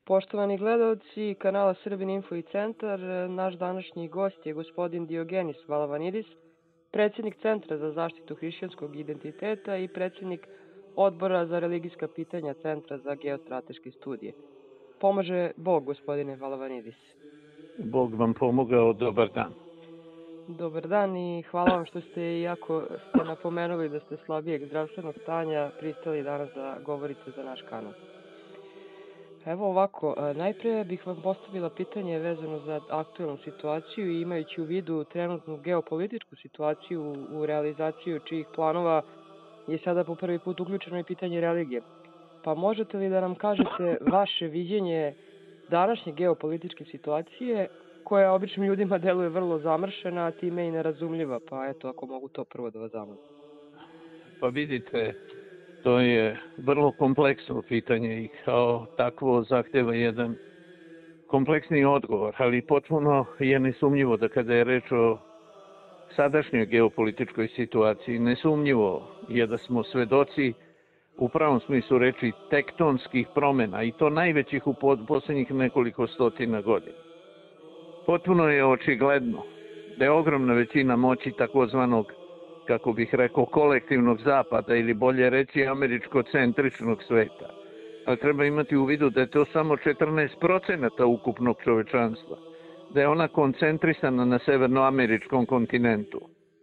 Poštovani gledalci kanala Srbin Info i Centar, naš današnji gost je gospodin Diogenis Valavanidis, predsjednik Centra za zaštitu hrišćanskog identiteta i predsjednik Odbora za religijska pitanja Centra za geostrateške studije. Pomaže Bog, gospodine Valavanidis. Bog vam pomogao, dobar dan. Dobar dan i hvala vam što ste, iako ste napomenuli da ste slabijeg zdravstvenog stanja, pristali danas da govorite za naš kanal. Evo ovako, najpre bih vam postavila pitanje vezano za aktuelnu situaciju i imajući u vidu trenutnu geopolitičku situaciju u realizaciju čijih planova je sada po prvi put uključeno i pitanje religije. Pa možete li da nam kažete vaše viđenje današnje geopolitičke situacije koja običnim ljudima deluje vrlo zamršena, a time i nerazumljiva, pa eto ako mogu to prvo da vas zamolim. Pa vidite, to je vrlo kompleksno pitanje i kao takvo zahteva jedan kompleksni odgovor, ali potpuno je nesumnjivo da kada je reč o sadašnjoj geopolitičkoj situaciji, nesumnjivo je da smo svedoci u pravom smislu reči tektonskih promjena i to najvećih u posljednjih nekoliko stotina godina. Potpuno je očigledno da je ogromna većina moći takozvanog, kako bih rekao, kolektivnog zapada ili bolje reći američko-centričnog sveta. Ali treba imati u vidu da je to samo 14% ukupnog čovečanstva, da je ona koncentrisana na severnoameričkom kontinentu.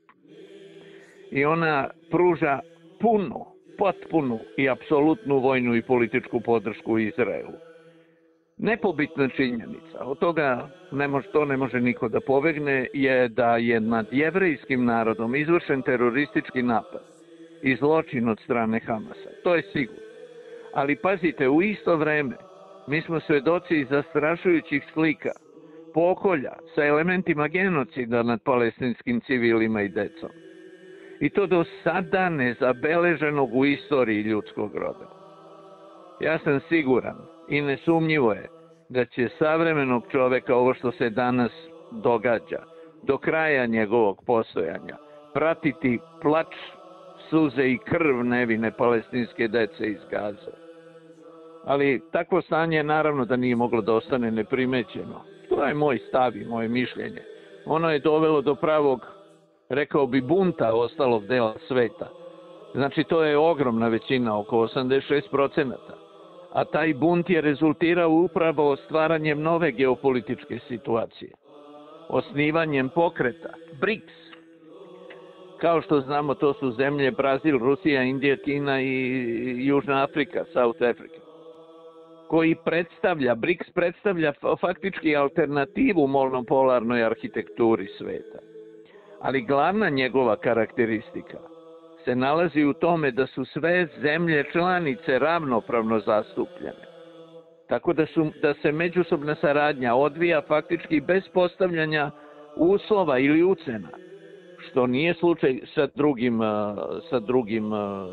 I ona pruža potpunu i apsolutnu vojnu i političku podršku Izraelu. Nepobitna činjenica, od toga to ne može niko da pobegne, je da je nad jevrejskim narodom izvršen teroristički napad i zločin od strane Hamasa. To je sigurno. Ali pazite, u isto vreme mi smo svedoci zastrašujućih slika, pokolja sa elementima genocida nad palestinskim civilima i decom. I to do sada nezabeleženog u istoriji ljudskog roda. Ja sam siguran i nesumnjivo je da će savremenog čoveka ovo što se danas događa do kraja njegovog postojanja pratiti plač, suze i krv nevine palestinske dece iz Gaze. Ali takvo stanje naravno da nije moglo da ostane neprimećeno. To je moj stav i moje mišljenje. Ono je dovelo do pravog, rekao bi, bunta ostalog dela sveta. Znači to je ogromna većina, oko 86%. A taj bunt je rezultirao upravo stvaranjem nove geopolitičke situacije. Osnivanjem pokreta BRICS. Kao što znamo, to su zemlje Brazil, Rusija, Indija, Kina i Južna Afrika, South Africa. BRICS predstavlja faktički alternativu monopolarnoj arhitekturi sveta. Ali glavna njegova karakteristika se nalazi u tome da su sve zemlje članice ravnopravno zastupljene. Tako da se međusobna saradnja odvija faktički bez postavljanja uslova ili ucena, što nije slučaj sa drugim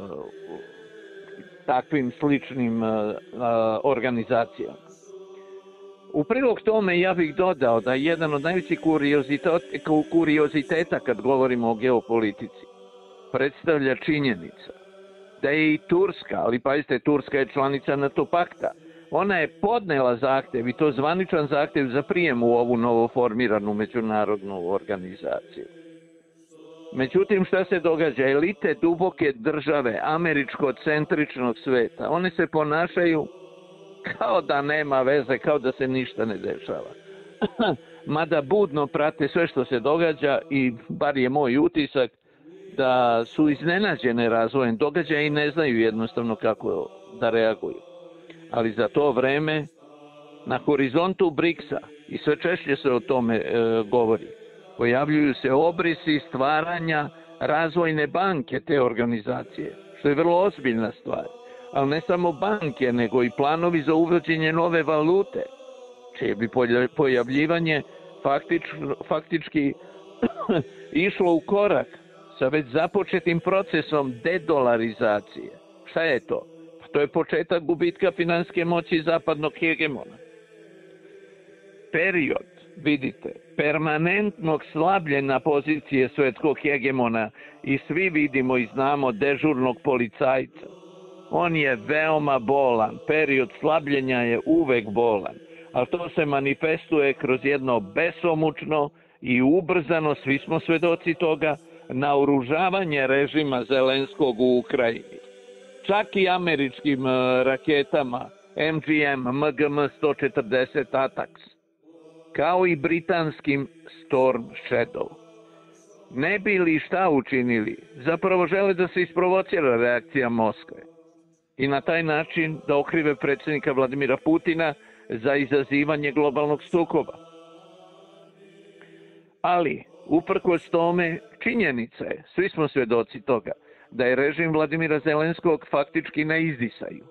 takvim sličnim organizacijama. U prilog tome ja bih dodao da je jedan od najvećih kurioziteta kad govorimo o geopolitici predstavlja činjenica da je i Turska, ali pazite, Turska je članica NATO pakta, ona je podnela zahtev, i to zvaničan zahtev za prijem u ovu novoformiranu međunarodnu organizaciju. Međutim, šta se događa? Elite duboke države američko-centričnog sveta, one se ponašaju kao da nema veze, kao da se ništa ne dešava. Mada budno prate sve što se događa i bar je moj utisak da su iznenađene razvojem događaja i ne znaju jednostavno kako da reaguju. Ali za to vreme na horizontu BRICS-a, i sve češće se o tome govori, pojavljuju se obrisi stvaranja razvojne banke te organizacije, što je vrlo ozbiljna stvar. Ali ne samo banke, nego i planovi za uvođenje nove valute, čije bi pojavljivanje faktički išlo u korak sa već započetim procesom dedolarizacije. Šta je to? Pa to je početak gubitka finansijske moći zapadnog hegemona. Period, vidite, permanentnog slabljenja pozicije svetskog hegemona i svi vidimo i znamo dežurnog policajca On je veoma bolan. Period slabljenja je uvek bolan. Ali to se manifestuje kroz jedno besomučno i ubrzano, svi smo svedoci toga, naoružavanje režima Zelenskog u Ukrajini. Čak i američkim raketama MGM, MGM 140 Atax, kao i britanskim Storm Shadow. Ne bi li šta učinili? Zapravo žele da se isprovocira reakcija Moskve i na taj način da okrive predsjednika Vladimira Putina za izazivanje globalnog sukoba. Ali, uprkos tome, činjenica je, svi smo svedoci toga, da je režim Vladimira Zelenskog faktički na izdisaju.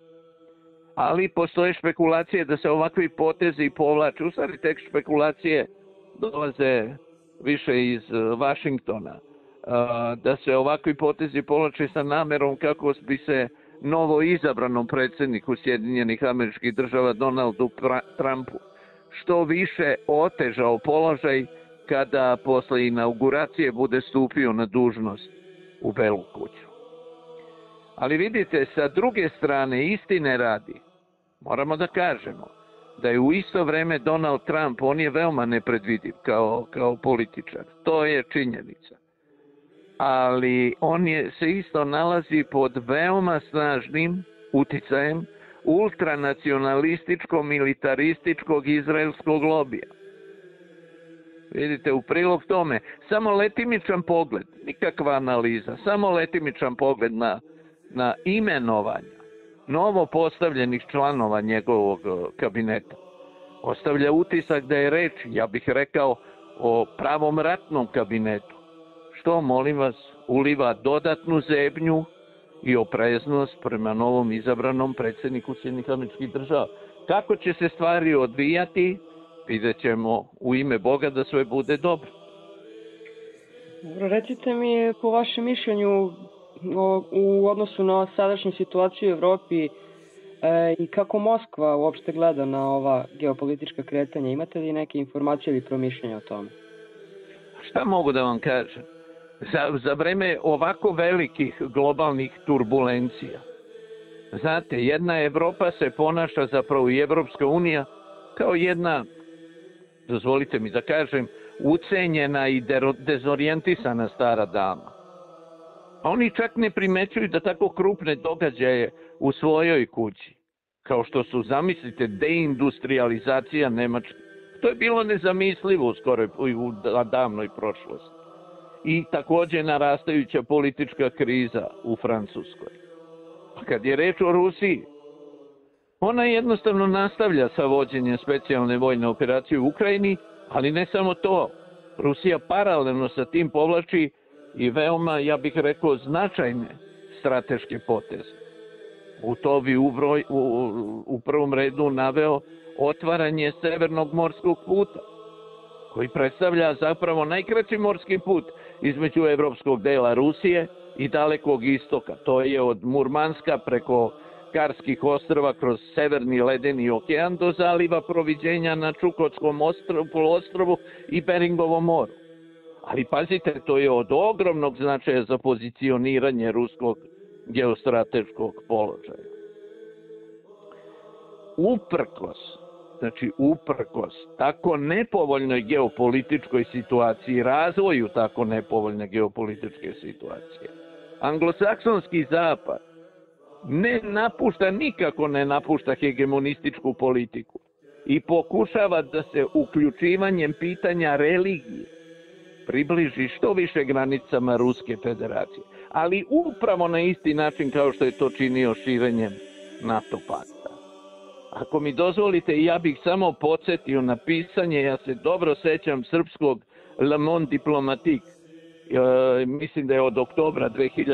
Ali postoje špekulacije da se ovakvi potezi povlače. U stvari tek špekulacije dolaze više iz Vašingtona. Da se ovakvi potezi povlače sa namerom kako bi se novo izabranom predsjedniku Sjedinjenih Američkih Država Donaldu Trumpu što više otežao položaj kada posle inauguracije bude stupio na dužnost u Belu kuću. Ali vidite, sa druge strane, istine radi, moramo da kažemo da je u isto vreme Donald Trump, on je veoma nepredvidiv kao političar. To je činjenica. Ali on se isto nalazi pod veoma snažnim uticajem ultranacionalističkog, militarističkog izraelskog lobija. Vidite, u prilog tome, samo letimičan pogled, nikakva analiza, samo letimičan pogled na imenovanja novo postavljenih članova njegovog kabineta ostavlja utisak da je reč, ja bih rekao, o pravom ratnom kabinetu, što, molim vas, uliva dodatnu zebnju i opreznost prema novom izabranom predsjedniku Sjedinjenih Američkih Država. Kako će se stvari odvijati, vidjet ćemo, u ime Boga da sve bude dobro. Dobro, recite mi po vašem mišljenju u odnosu na sadašnju situaciju u Evropi i kako Moskva uopšte gleda na ova geopolitička kretanja. Imate li neke informacije ili promišljenja o tome? Šta mogu da vam kažem? Za vreme ovako velikih globalnih turbulencija, znate, jedna Evropa se ponaša, zapravo i Evropska unija, kao jedna, dozvolite mi da kažem, ucenjena i dezorijentisana stara dama. A oni čak ne primećuju da tako krupne događaje u svojoj kući, kao što su, zamislite, deindustrializacija Nemačke. To je bilo nezamislivo u davnoj prošlosti. I također narastajuća politička kriza u Francuskoj. A kad je reč o Rusiji, ona jednostavno nastavlja sa vođenjem specijalne vojne operacije u Ukrajini, ali ne samo to. Rusija paralelno sa tim povlači i veoma, ja bih rekao, značajne strateške poteze. U to bi u prvom redu naveo otvaranje Severnog morskog puta, koji predstavlja zapravo najkraći morski put između evropskog dela Rusije i dalekog istoka. To je od Murmanska preko Karskih ostrva kroz Severni ledeni okean do zaliva Proviđenja na Čukotskom poluostrvu i Beringovom moru. Ali pazite, to je od ogromnog značaja za pozicioniranje ruskog geostrateškog položaja. Uprkos tako nepovoljnoj geopolitičkoj situaciji, razvoju tako nepovoljne geopolitičke situacije, anglosaksonski zapad nikako ne napušta hegemonističku politiku i pokušava da se uključivanjem pitanja religije približi što više granicama Ruske federacije, ali upravo na isti način kao što je to činio širenjem NATO pakta. Ako mi dozvolite, ja bih samo podsjetio na pisanje, ja se dobro sećam srpskog Le Monde Diplomatique, mislim da je od oktobra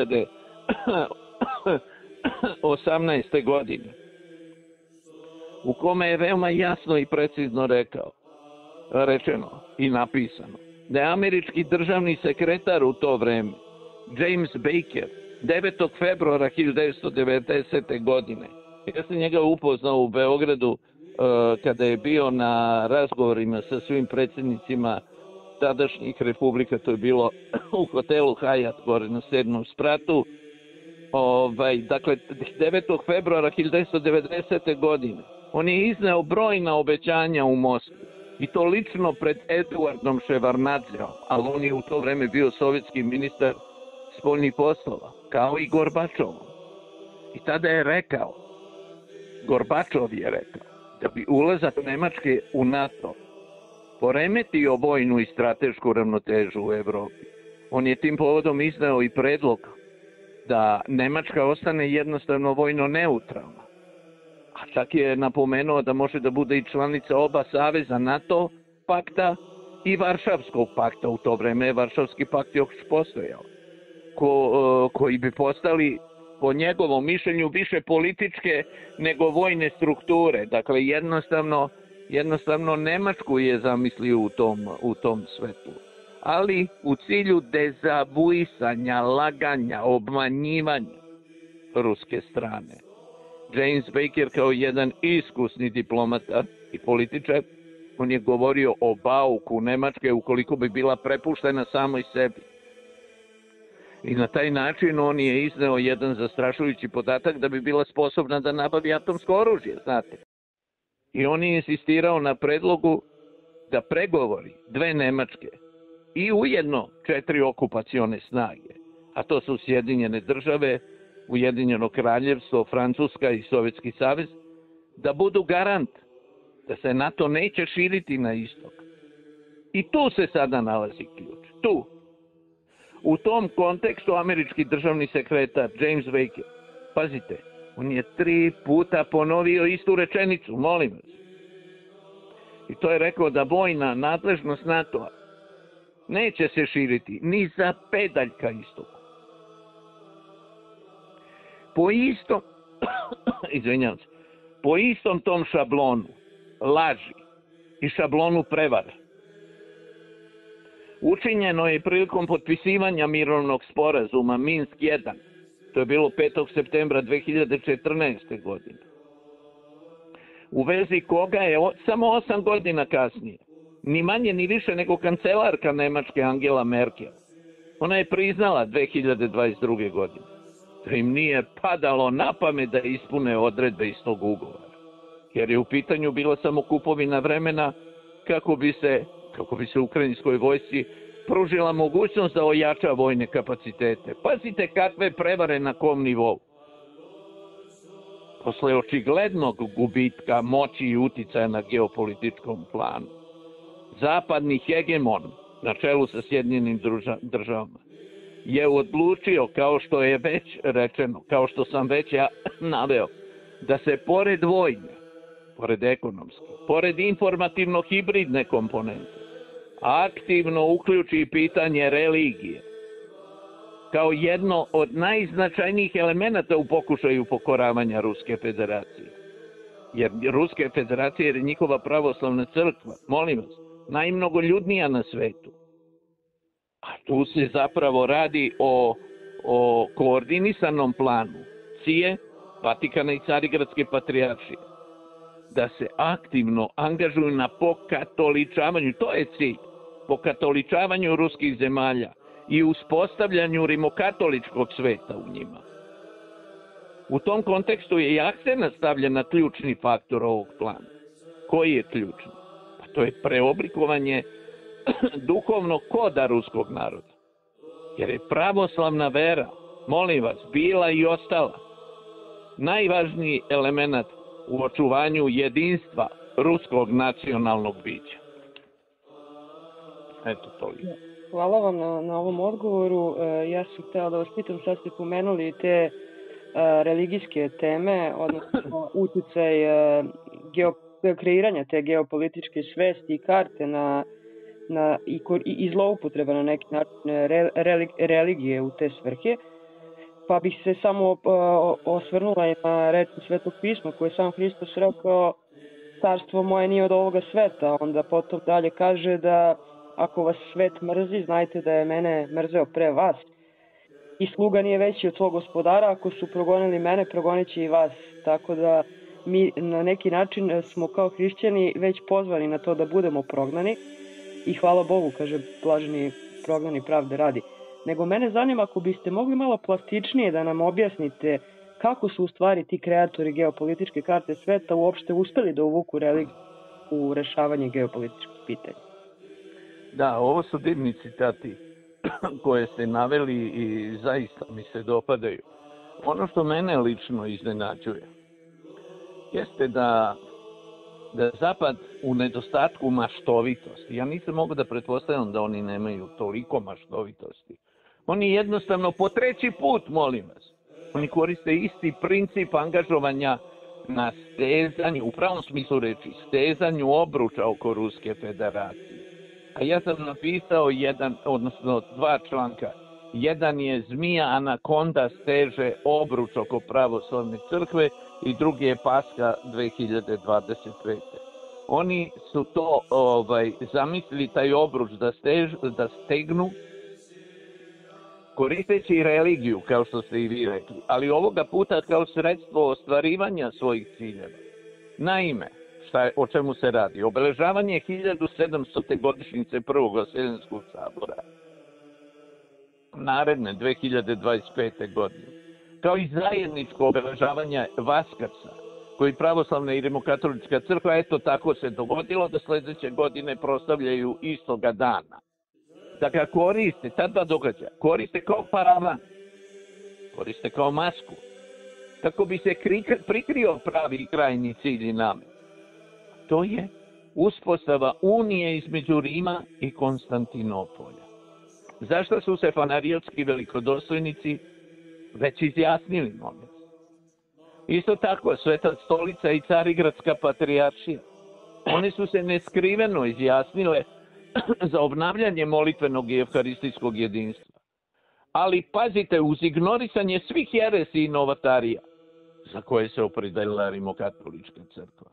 2018. godine, u kome je veoma jasno i precizno rečeno i napisano da je američki državni sekretar u to vreme, James Baker, 9. februara 1990. godine, ja sam njega upoznao u Beogradu kada je bio na razgovorima sa svim predsjednicima tadašnjih republika, to je bilo u hotelu Hyatt gore na 7. spratu. dakle 9. februara 1990. godine, on je izneo brojna obećanja u Moskvi. I to lično pred Eduardom Ševarnadzeom, ali on je u to vreme bio sovjetski ministar spoljnih poslova, kao i Gorbačovom. I tada je rekao, Gorbačov je rekao, da bi ulazak Nemačke u NATO poremetio vojnu i stratešku ravnotežu u Evropi. On je tim povodom izneo i predlog da Nemačka ostane jednostavno vojno neutralna. A čak je napomenuo da može da bude i članica oba saveza, NATO pakta i Varšavskog pakta. U to vreme je Varšavski pakt još postojao. Koji bi postali, po njegovom mišljenju, više političke nego vojne strukture. Dakle, jednostavno Nemačku je zamislio u tom svetlu. Ali u cilju dezavuisanja, laganja, obmanjivanja ruske strane. James Baker kao jedan iskusni diplomata i političar, on je govorio o bauku Nemačke ukoliko bi bila prepuštena samoj sebi. I na taj način on je izneo jedan zastrašujući podatak da bi bila sposobna da nabavi atomsko oružje, znate. I on je insistirao na predlogu da pregovori dve Nemačke i ujedno 4 okupacione snage, a to su Sjedinjene države, Ujedinjeno kraljevstvo, Francuska i Sovjetski savez, da budu garant da se NATO neće širiti na istok. I tu se sada nalazi ključ. Tu. U tom kontekstu američki državni sekretar James Baker, pazite, on je 3 puta ponovio istu rečenicu, molim vas. I to je rekao da vojna nadležnost NATO-a neće se širiti ni za pedalj ka istoku. Po istom tom šablonu laži i šablonu prevare učinjeno je prilikom potpisivanja mirovnog sporazuma Minsk 1. To je bilo 5. septembra 2014. godine. U vezi koga je samo 8 godina kasnije, ni manje ni više nego kancelarka Nemačke Angela Merkel, ona je priznala 2022. godine da im nije padalo na pamet da ispune odredbe iz tog ugovora. Jer je u pitanju bila samo kupovina vremena kako bi se ukrajinskoj vojsci pružila mogućnost da ojača vojne kapacitete. Pazite kakve prevare na kom nivou. Posle očiglednog gubitka moći i uticaja na geopolitičkom planu, zapadni hegemon na čelu sa Sjedinjenim državama je odlučio, kao što je već rečeno, kao što sam već ja naveo, da se pored vojne, pored ekonomske, pored informativno-hibridne komponente, aktivno uključi pitanje religije kao jedno od najznačajnijih elemenata u pokušaju pokoravanja Ruske federacije. Jer Ruske federacije je njihova pravoslavna crkva, molim vas, najmnogoljudnija na svetu. A tu se zapravo radi o koordinisanom planu CIA, Vatikana i Carigradske patrijaršije, da se aktivno angažuju na pokatoličavanju, to je cilj, pokatoličavanju ruskih zemalja i uspostavljanju rimokatoličkog sveta u njima. U tom kontekstu je i akcent stavljen na ključni faktor ovog plana. Koji je ključni? Pa to je preoblikovanje duhovnog koda ruskog naroda. Jer je pravoslavna vera, molim vas, bila i ostala najvažniji element u očuvanju jedinstva ruskog nacionalnog bića. Eto toliko. Hvala vam na ovom odgovoru. Ja sam htela da vas pitam, sad ste pomenuli te religijske teme, odnosno uticaj kreiranja te geopolitičke svesti i karte i zloupotreba na neki način religije u te svrhe. Pa bih se samo osvrnula i na reč Svetog pisma koje je sam Hristos rekao: carstvo moje nije od ovoga sveta. Onda potom dalje kaže da ako vas svet mrzi, znajte da je mene mrzeo pre vas. I sluga nije veći od svog gospodara, ako su progonili mene, progonit će i vas. Tako da mi na neki način smo kao hrišćani već pozvani na to da budemo prognani. I hvala Bogu, kaže blaženi prognani pravde radi. nego mene zanima ako biste mogli malo plastičnije da nam objasnite kako su u stvari ti kreatori geopolitičke karte sveta uopšte uspeli da uvuku religiju u rešavanje geopolitičkih pitanja. Da, ovo su divni citati koje ste naveli i zaista mi se dopadaju. Ono što mene lično iznenađuje jeste da Zapad u nedostatku maštovitosti, ja nisam mogu da pretpostavljam da oni nemaju toliko maštovitosti, oni jednostavno po treći put, molim vas, oni koriste isti princip angažovanja na stezanju, u pravom smislu reči, stezanju obruča oko Ruske federacije. A ja sam napisao dva članka. Jedan je zmija anakonda steže obruč oko pravoslavne crkve i drugi je Paska 2025. Oni su to zamislili taj obruč da stegnu koristeći religiju, kao što ste i vi rekli, ali ovoga puta kao sredstvo ostvarivanja svojih ciljeva. Naime, o čemu se radi? Obeležavanje 1700. godišnjice Prvog Vaseljenskog sabora, naredne 2025. godine, kao i zajedničko obeležavanje Vaskrsa, koji pravoslavna i rimokatolička crkva, eto tako se dogodilo da sledeće godine proslavljaju istoga dana. Da ga koriste, ta dva događaja, koriste kao paravan, koriste kao masku, kako bi se prikrio pravi i krajnji cilj i namen. To je uspostava unije između Rima i Konstantinopolja. Zašto su se fanarijotski velikodostojnici već izjasnili, molim? Isto tako, Sveta stolica i Carigradska patrijaršija. One su se neskriveno izjasnile za obnavljanje molitvenog i evharistijskog jedinstva. Ali pazite, uz ignorisanje svih jeresi i novatarija za koje se opredelila rimokatolička crkva.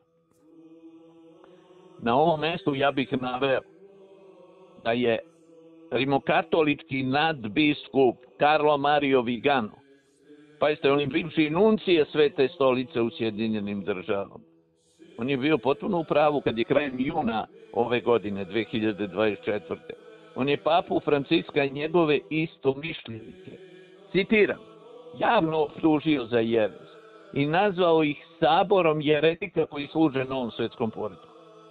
Na ovom mestu ja bih naveo da je rimokatolički nadbiskup Karlo Mario Vigano, pazite, on je bivši nuncije Svete stolice u Sjedinjenim državama. On je bio potpuno u pravu kad je krajem juna ove godine, 2024. On je papu Franciska i njegove istomišljenike, citiram, javno optužio za jeres i nazvao ih saborom jeretika koji služe novom svetskom poretku.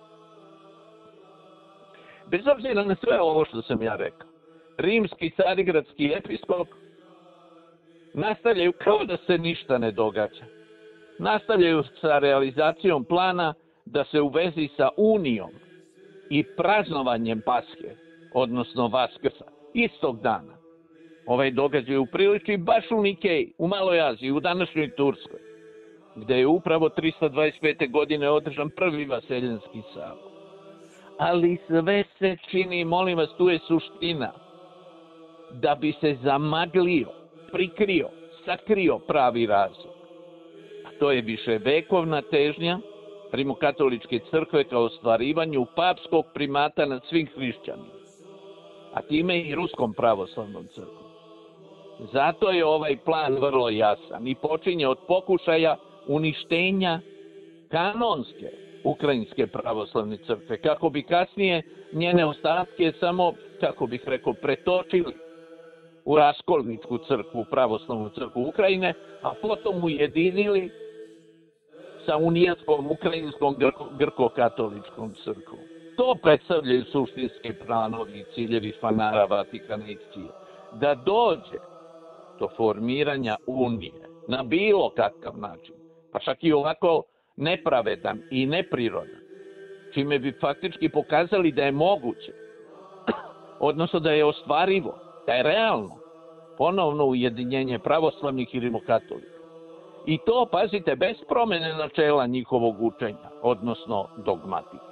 Bez obzira na sve ovo što sam ja rekao, rimski carigradski episkop nastavljaju kao da se ništa ne događa. Nastavljaju sa realizacijom plana da se u vezi sa unijom i praznovanjem Paske, odnosno Vaskrsa, istog dana. Ovaj događaj upriliči baš u Nikeji, u Maloj Aziji, u današnjoj Turskoj, gde je upravo 325. godine održan prvi Vaseljenski sabor. Ali sve se čini, molim vas, tu je suština, da bi se zamaglio, prikrio, sakrio pravi razlog. A to je viševekovna težnja rimokatoličke crkve kao ostvarivanju papskog primata nad svim hrišćanima, a time i ruskom pravoslavnom crkvom. Zato je ovaj plan vrlo jasan i počinje od pokušaja uništenja kanonske Ukrajinske pravoslavne crkve, kako bi kasnije njene ostatke samo, kako bih rekao, pretočili u raskolničku crkvu, pravoslavnu crkvu Ukrajine, a potom ujedinili sa unijatskom ukrajinskom grko-katoličkom crkvom. To predstavljaju suštinski planovi i ciljevi fanara Vatikana i Cije. Da dođe do formiranja unije na bilo kakav način, pa čak i ovako nepravedan i neprirodan, čime bi faktički pokazali da je moguće, odnosno da je ostvarivo, da je realno ponovno ujedinjenje pravoslavnih i rimokatolika. I to, pazite, bez promene načela njihovog učenja, odnosno dogmatike.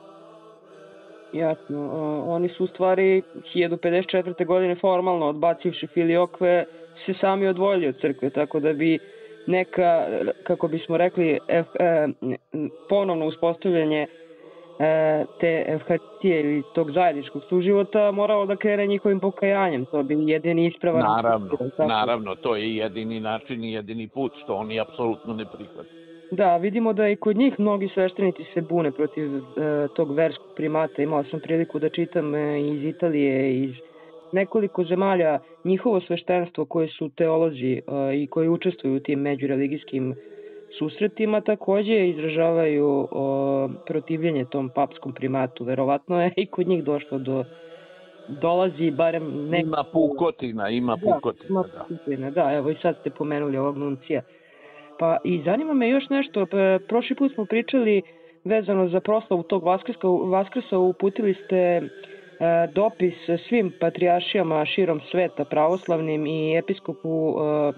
Jasno. Oni su u stvari 1054. godine formalno odbacivši Filiokve se sami odvojili od crkve, tako da bi neka, kako bismo rekli, ponovno uspostavljanje te evharistije ili tog zajedničkog suživota moralo da krene njihovim pokajanjem. To bi jedini ispravan. Naravno, to je jedini način i jedini put, što oni apsolutno ne prihvataju. Da, vidimo da i kod njih mnogi sveštenici se bune protiv tog verskog primata. Imao sam priliku da čitam iz Italije, iz nekoliko zemalja, njihovo sveštenstvo koje su teolozi i koji učestvuju u tim međureligijskim susretima takođe izražavaju protivljenje tom papskom primatu. Verovatno je i kod njih došlo dolazi barem neko... Ima pukotina. Da, evo i sad ste pomenuli ovog nuncija. Pa i zanima me još nešto, prošli put smo pričali vezano za proslavu tog Vaskrsa, uputili ste dopis svim patrijaršijama širom sveta, pravoslavnim i episkopu,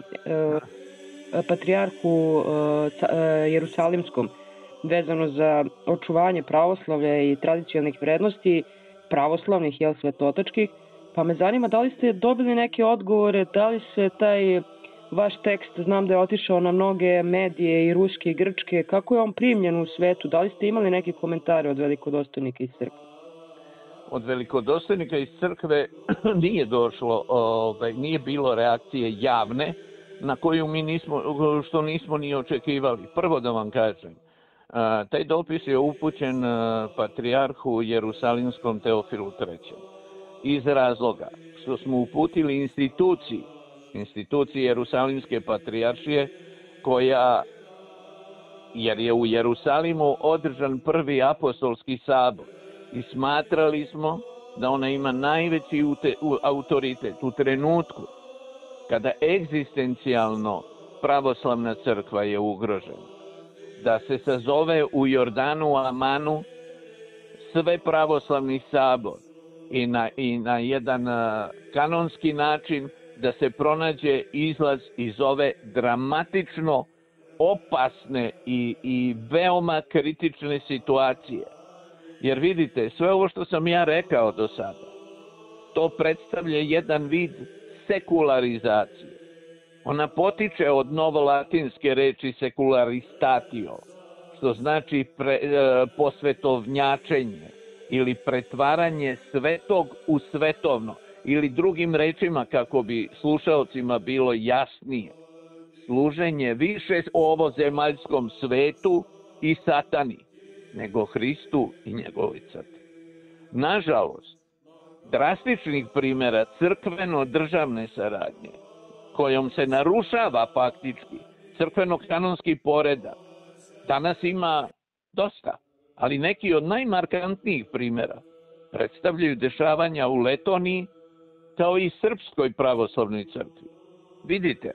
patrijarhu Jerusalimskom, vezano za očuvanje pravoslavlja i tradicionalnih vrednosti, pravoslavnih, svetotačkih, pa me zanima da li ste dobili neke odgovore, da li se taj vaš tekst, znam da je otišao na mnoge medije i ruske i grčke, kako je on primljen u svetu, da li ste imali neke komentare od velikodostojnika iz crkve? Od velikodostojnika iz crkve nije došlo, nije bilo reakcije javne, na koju što nismo ni očekivali. Prvo da vam kažem, taj dopis je upućen patrijarhu Jerusalimskom Teofilu III. Iz razloga što smo uputili instituciji Jerusalimske patrijaršije, jer je u Jerusalimu održan prvi apostolski sabor i smatrali smo da ona ima najveći autoritet u trenutku kada egzistencijalno pravoslavna crkva je ugrožena, da se sazove u Jordanu Amanu sve pravoslavni sabor i na jedan kanonski način da se pronađe izlaz iz ove dramatično opasne i veoma kritične situacije. Jer vidite, sve ovo što sam ja rekao do sada, to predstavlja jedan vid sekularizacije. Ona potiče od novolatinske reči secularistatio, što znači posvetovnjačenje ili pretvaranje svetog u svetovno, ili drugim rečima kako bi slušaocima bilo jasnije, služenje više ovozemaljskom svetu i satani nego Hristu i njegovoj crkvi. Nažalost, drastičnih primjera crkveno-državne saradnje, kojom se narušava faktički crkveno-kanonski poredak, danas ima dosta, ali neki od najmarkantnijih primjera predstavljaju dešavanja u Letoniji, kao i Srpskoj pravoslavnoj crkvi. Vidite,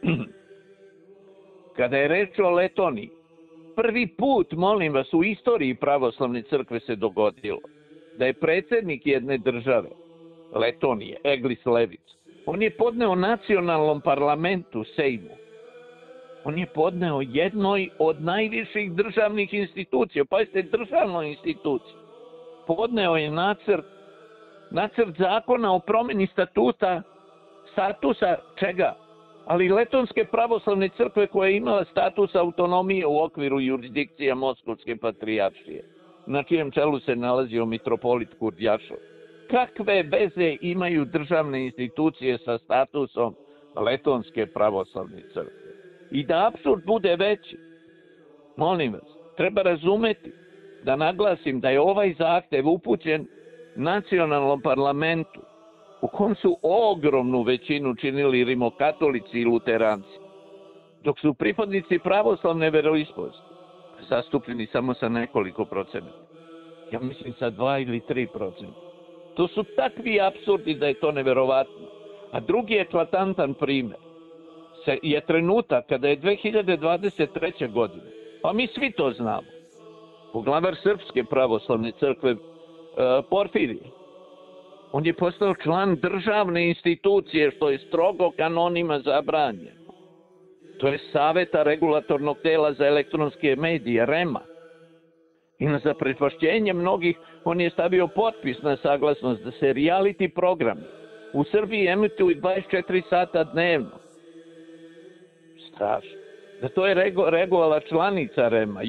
kada je reč o Letoniji, prvi put, molim vas, u istoriji pravoslavne crkve se dogodilo da je predsjednik jedne države, Letonije, Eglis Levic, on je podneo nacionalnom parlamentu, Sejmu, on je podneo jednoj od najviših državnih institucija, pazite, državnoj instituciji, podneo je nacrt zakona o promjeni statusa čega? Ali Letonske pravoslavne crkve koja je imala status autonomije u okviru jurisdikcija Moskovske patrijaršije, na čijem čelu se nalazio mitropolit Kurdjašov. Kakve veze imaju državne institucije sa statusom Letonske pravoslavne crkve? I da apsurd bude veći, molim vas, treba razumeti, da naglasim da je ovaj zahtev upućen nacionalnom parlamentu, u kom su ogromnu većinu činili rimokatolici i luteranci, dok su pripadnici pravoslavne veroispovesti zastupljeni samo sa nekoliko procenata. Ja mislim sa 2 ili 3%. To su takvi apsurdi da je to neverovatno. A drugi eklatantan primjer je trenutak kada je 2023. godine, pa mi svi to znamo, poglavar Srpske pravoslavne crkve Porfirije, on je postao član državne institucije, što je strogo kanonima zabranjeno. To je Saveta regulatornog tela za elektronske medije, REMA. I na zaprepašćenje mnogih on je stavio potpis na saglasnost da se reality programi u Srbiji emituju 24 sata dnevno. Strašno. Da to je regovala članica REMA,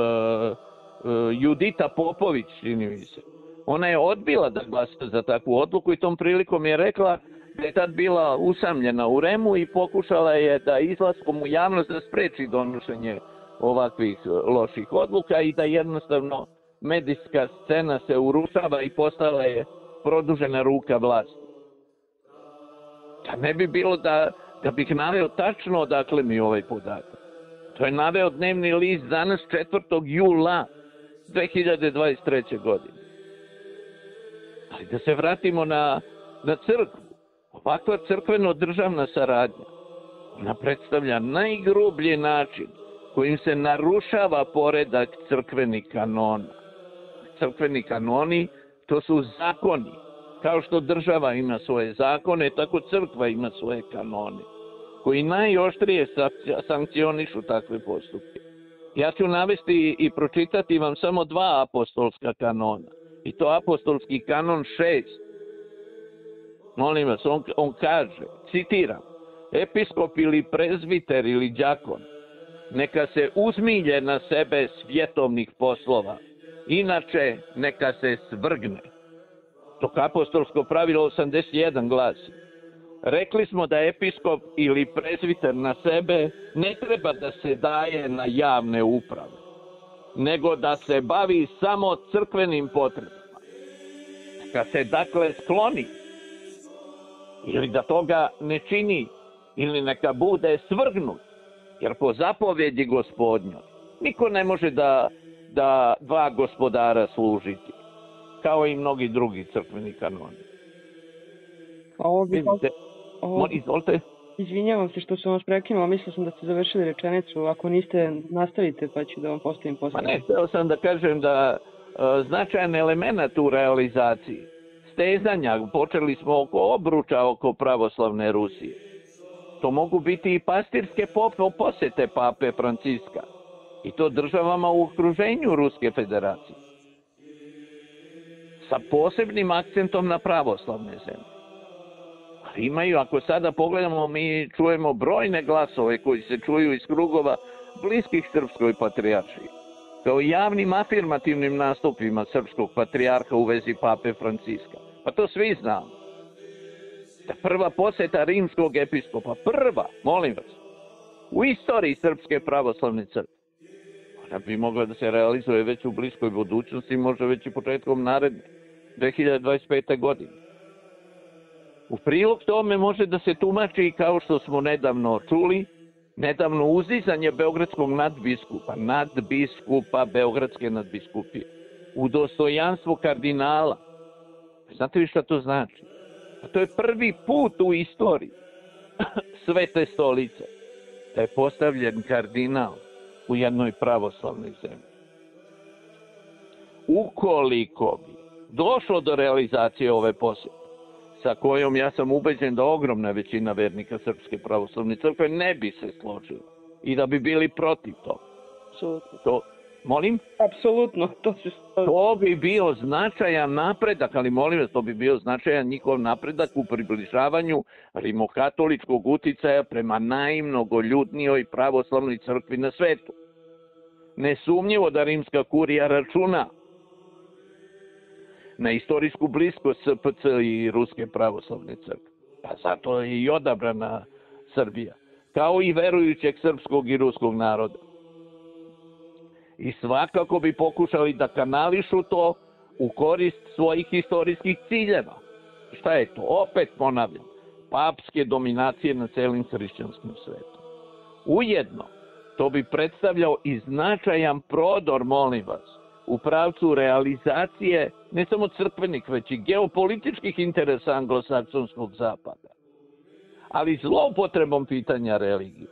Judita Popović, čini mi se. Ona je odbila da glasa za takvu odluku i tom prilikom je rekla da je tad bila usamljena u REM-u i pokušala je da izlaskom u javnost da spreči donošenje ovakvih loših odluka i da jednostavno medijska scena se urušava i postala je produžena ruka vlasti. Da ne bi bilo da bih naveo tačno odakle mi ovaj podatak. To je naveo dnevni list danas 4. jula 2023. godine. Ali da se vratimo na crkvu. Ovakva crkveno-državna saradnja, ona predstavlja najgrublji način kojim se narušava poredak crkvenih kanona. Crkveni kanoni, to su zakoni. Kao što država ima svoje zakone, tako crkva ima svoje kanone, koji najoštrije sankcionišu takve postupke. Ja ću navesti i pročitati vam samo 2 apostolska kanona. I to apostolski kanon 6. Molim vas, on kaže, citiram, episkop ili prezbiter ili đakon, neka se uzmilje na sebe svjetovnih poslova, inače neka se svrgne. Dok apostolsko pravilo 81 glasi, rekli smo da episkop ili prezbiter na sebe ne treba da se daje na javne uprave, nego da se bavi samo crkvenim potrebama. Neka se dakle skloni, ili da toga ne čini, ili neka bude svrgnut, jer po zapovjedi Gospodnjoj niko ne može da 2 gospodara služiti, kao i mnogi drugi crkveni kanoni. Izvolite. Izvinjavam se što sam vas prekinula, mislila sam da ste završili rečenicu, ako niste, nastavite pa ću da vam postavim posljednje. Ne, hteo sam da kažem da značajan element u realizaciji stezanja, počeli smo oko obruča oko pravoslavne Rusije. To mogu biti i pastirske posete pape Franciska, i to državama u okruženju Ruske federacije, sa posebnim akcentom na pravoslavne zemlje. Ali imaju, ako sada pogledamo, mi čujemo brojne glasove koji se čuju iz krugova bliskih srpskoj patrijaršiji, kao javnim afirmativnim nastupima srpskog patrijarha u vezi pape Franciska. Pa to svi znamo. Da prva poseta rimskog episkopa, prva, molim vas, u istoriji Srpske pravoslavne crkve, ona bi mogla da se realizuje već u bliskoj budućnosti, možda već i početkom naredne 2025. godine. U prilog tome može da se tumači, kao što smo nedavno čuli, nedavno uzizanje beogradskog nadbiskupa Beogradske nadbiskupije u dostojanstvo kardinala. Znate vi šta to znači? A to je prvi put u istoriji Svete stolice da je postavljen kardinal u jednoj pravoslavnoj zemlji. Ukoliko bi došlo do realizacije ove posjete, sa kojom ja sam ubeđen da ogromna većina vernika Srpske pravoslavne crkve ne bi se složila i da bi bili protiv toga. Apsolutno. Molim? Apsolutno. To bi bio značajan napredak, ali molim vas, to bi bio značajan njihov napredak u približavanju rimokatoličkog uticaja prema najmnogoljudnijoj pravoslavnoj crkvi na svetu. Nesumnjivo da rimska kurija računa na istorijsku bliskost SPC i Ruske pravoslavne crkve. Pa zato je i odabrana Srbija, kao i verujućeg srpskog i ruskog naroda. I svakako bi pokušali da kanališu to u korist svojih historijskih ciljeva. Šta je to? Opet ponavljam, papske dominacije na celim hrišćanskim svetu. Ujedno, to bi predstavljao i značajan prodor, molim vas, u pravcu realizacije ne samo crkvenih, već i geopolitičkih interesa anglosaksonskog zapada, ali zloupotrebom pitanja religije.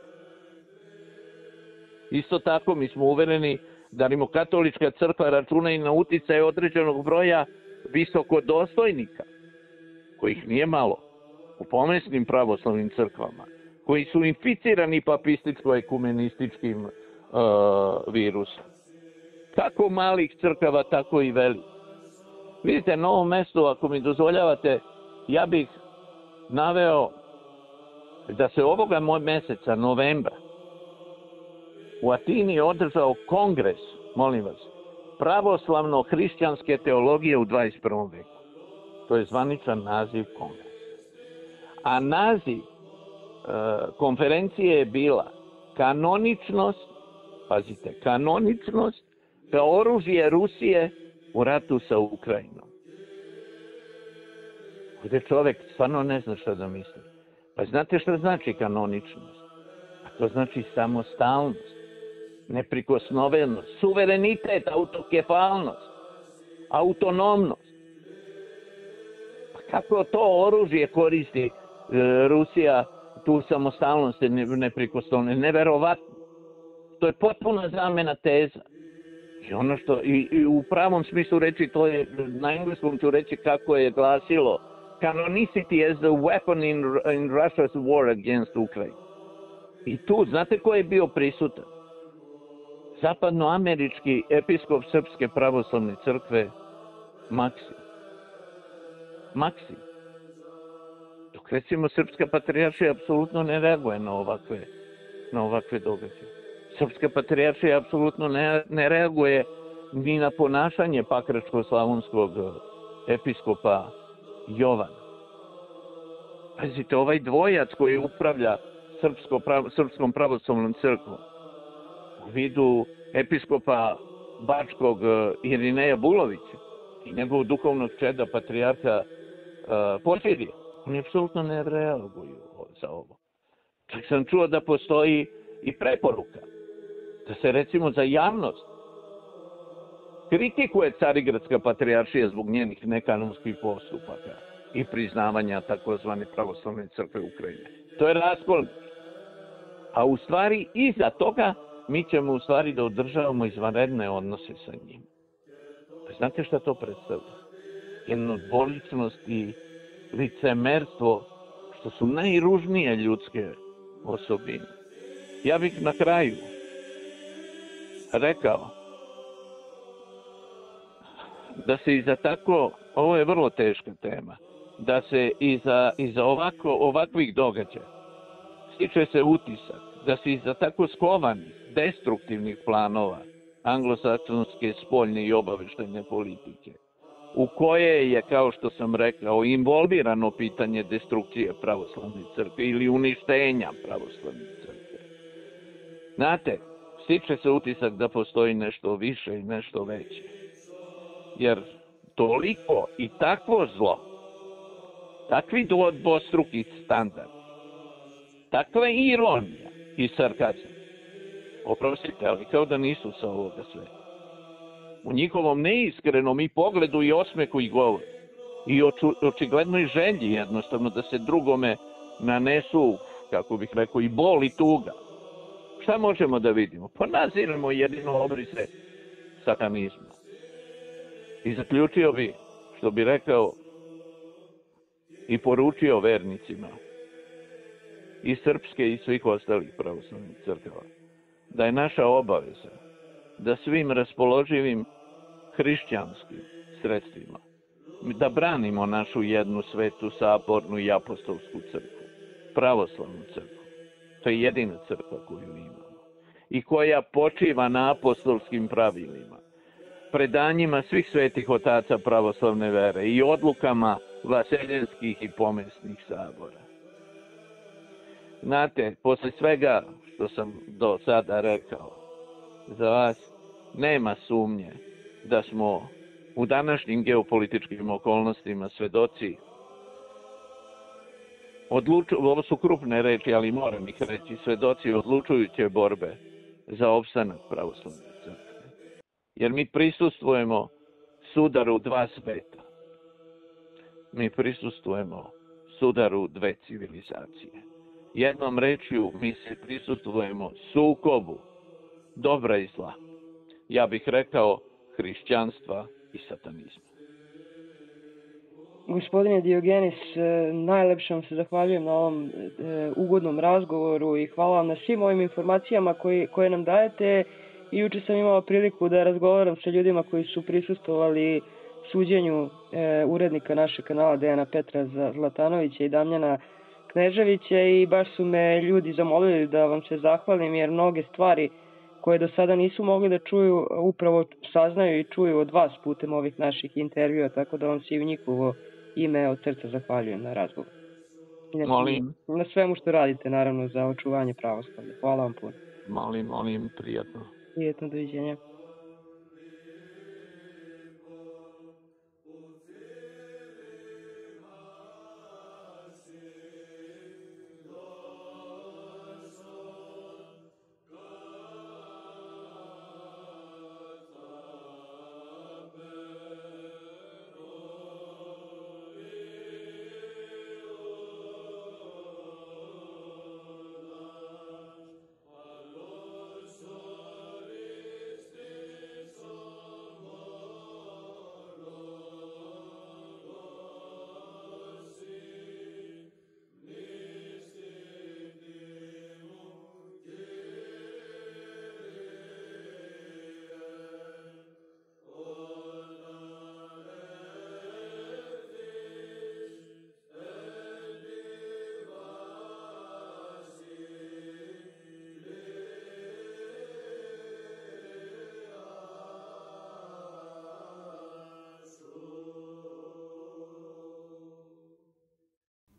Isto tako mi smo uvereni da rimokatolička crkva računa i na uticaj određenog broja visokodostojnika, kojih nije malo, u pomesnim pravoslavnim crkvama, koji su inficirani papističko-ekumenističkim virusom. Kako malih crkava, tako i velikih. Vidite, na ovom mestu, ako mi dozvoljavate, ja bih naveo da se ovoga meseca, novembra, u Atini je održao kongres, molim vas, pravoslavno-hrišćanske teologije u 21. veku. To je zvaničan naziv kongresa. A naziv konferencije je bila kanoničnost, pazite, kanoničnost kao oružje Rusije u ratu sa Ukrajinom. Gde čovjek stvarno ne zna šta da misli. Pa znate šta znači kanoničnost? A to znači samostalnost, neprikosnovenost, suverenitet, autokefalnost, autonomnost. Pa kako to oružje koristi Rusija, tu samostalnost i neprikosnovenost? Neverovatno. To je potpuna zamena teza. I ono što, i u pravom smislu reći, to je, na engleskom ću reći kako je glasilo, canonicity as the weapon in Russia's war against Ukraine. I tu, znate ko je bio prisutan? Zapadnoamerički episkop Srpske pravoslavne crkve Maksim. Dok recimo Srpska patrijaršija apsolutno ne reaguje na ovakve događaje. Srpska patrijaršija apsolutno ne reaguje ni na ponašanje pakračko-slavonskog episkopa Jovana. Pazite, ovaj dvojac koji upravlja Srpskom pravoslavnom crkvom u vidu episkopa Bačkog Irineja Bulovića i njegovog duhovnog čeda patrijarha Porfirija, oni apsolutno ne reaguju za ovo. Čak sam čuo da postoji i preporuka da se recimo za javnost kritikuje Carigradska patrijaršija zbog njenih nekanonskih postupaka i priznavanja takozvane pravoslavne crkve Ukrajine. To je raskol. A u stvari iza toga mi ćemo u stvari da održavamo izvanredne odnose sa njim. Znate šta to predstavlja? Jednu dvoličnost i licemerstvo što su najružnije ljudske osobine. Ja bih na kraju rekao da se iza tako, ovo je vrlo teška tema, da se iza ovakvih događaja stiče se utisak da se iza tako skovanih, destruktivnih planova anglosaksonske spoljne i obaveštajne politike, u koje je, kao što sam rekao, involvirano pitanje destrukcije pravoslavne crkve ili uništenja pravoslavne crkve. Znate, stiče se utisak da postoji nešto više i nešto veće. Jer toliko i takvo zlo, takvi dvostruki standard, takva ironija i sarkazam, oprostite, ali kao da nisu sa ovoga sveta. U njihovom neiskrenom i pogledu i osmehu i govoru i očiglednoj želji jednostavno da se drugome nanesu, kako bih rekao, i bol i tuga. Šta možemo da vidimo? Pa naziramo jedino obrise satanizma. I zaključio bi, što bi rekao i poručio vernicima i srpske i svih ostalih pravoslavnih crkava, da je naša obaveza da svim raspoloživim hrišćanskim sredstvima da branimo našu jednu svetu, sabornu i apostolsku crkvu, pravoslavnu crkvu. To je jedina crkva koju imamo i koja počiva na apostolskim pravilima, predanjima svih svetih otaca pravoslavne vere i odlukama vaseljenskih i pomesnih sabora. Znate, posle svega što sam do sada rekao, za vas nema sumnje da smo u današnjim geopolitičkim okolnostima svedoci, ovo su krupne reči, ali moram ih reći, svedoci odlučujuće borbe za opstanak pravoslavne crkve. Jer mi prisustvujemo sudaru dva sveta. Mi prisustvujemo sudaru dve civilizacije. Jednom rečju mi se prisustvujemo sukobu dobra i zla. Ja bih rekao hrišćanstva i satanizma. Gospodine Diogenis, najlepše vam se zahvaljujem na ovom ugodnom razgovoru i hvala vam na svim ovim informacijama koje nam dajete. I juče sam imala priliku da razgovaram sa ljudima koji su prisustvovali suđenju urednika našeg kanala Dejana Petra Zlatanovića i Damjana Kneževića i baš su me ljudi zamolili da vam se zahvalim jer mnoge stvari koje do sada nisu mogli da čuju upravo saznaju i čuju od vas putem ovih naših intervjua, tako da vam se i u njihovo ime od srca zahvaljujem na razgovor. Molim. Na svemu što radite, naravno, za očuvanje pravoslavlja. Hvala vam puno. Molim, prijatno. Prijetno, doviđenja.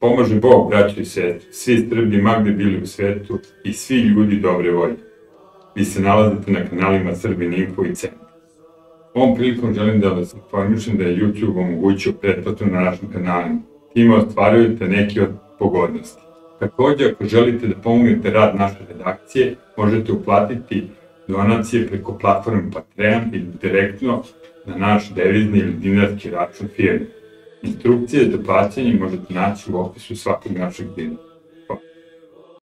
Pomože Bog, braćo i sestre, svi Srbi ma gde bili u svetu i svi ljudi dobre volje. Vi se nalazite na kanalima Srbin Info i Centar. Ovom prilikom želim da vas informišem da je YouTube omogućio pretplatu na našim kanalima. Time ostvarujete neke od pogodnosti. Također, ako želite da pomognete rad naše redakcije, možete uplatiti donacije preko platforme Patreon ili direktno na naš devizni ili dinarski račun firme. Instrukcije za plaćanje možete naći u opisu svakog našeg videa.